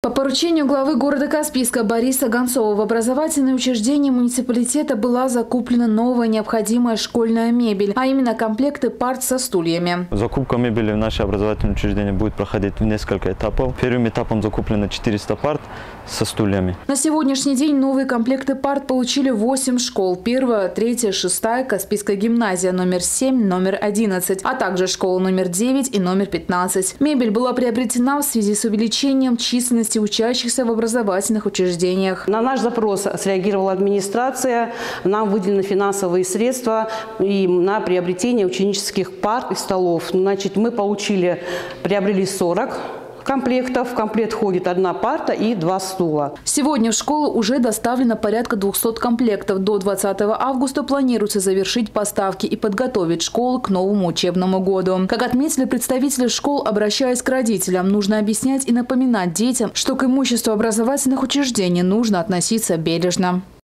По поручению главы города Каспийска Бориса Гонцова в образовательные учреждения муниципалитета была закуплена новая необходимая школьная мебель, а именно комплекты парт со стульями. Закупка мебели в наши образовательные учреждения будет проходить в несколько этапов. Первым этапом закуплено 400 парт со стульями. На сегодняшний день новые комплекты парт получили 8 школ. 1, 3, 6, Каспийская гимназия номер 7, номер 11, а также школа номер 9 и номер 15. Мебель была приобретена в связи с увеличением численности учащихся в образовательных учреждениях. На наш запрос среагировала администрация. Нам выделены финансовые средства и на приобретение ученических парт и столов. Значит, мы приобрели 40 комплектов. В комплект входит 1 парта и 2 стула. Сегодня в школу уже доставлено порядка 200 комплектов. До 20 августа планируется завершить поставки и подготовить школу к новому учебному году. Как отметили представители школ, обращаясь к родителям, нужно объяснять и напоминать детям, что к имуществу образовательных учреждений нужно относиться бережно.